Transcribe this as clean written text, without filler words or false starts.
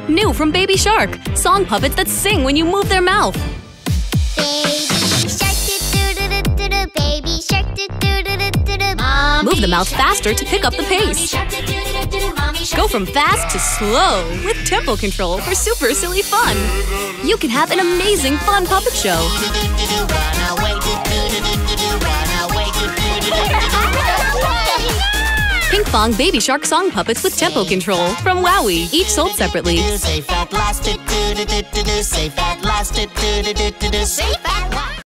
New from Baby Shark, song puppets that sing when you move their mouth. Baby shark, do-do-do-do-do. Move the mouth faster to pick up the pace. Go from fast to slow with tempo control for super silly fun. You can have an amazing fun puppet show. Pinkfong Baby Shark song puppets with tempo control from Wowie, each sold separately. Safe at last, safe at last, safe at